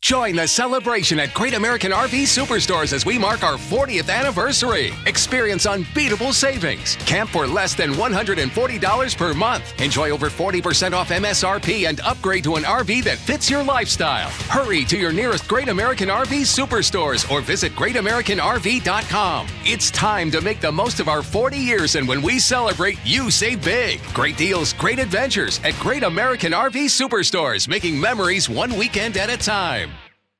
Join the celebration at Great American RV Superstores as we mark our 40th anniversary. Experience unbeatable savings. Camp for less than $140 per month. Enjoy over 40% off MSRP and upgrade to an RV that fits your lifestyle. Hurry to your nearest Great American RV Superstores or visit greatamericanrv.com. It's time to make the most of our 40 years, and when we celebrate, you save big. Great deals, great adventures at Great American RV Superstores, making memories one weekend at a time.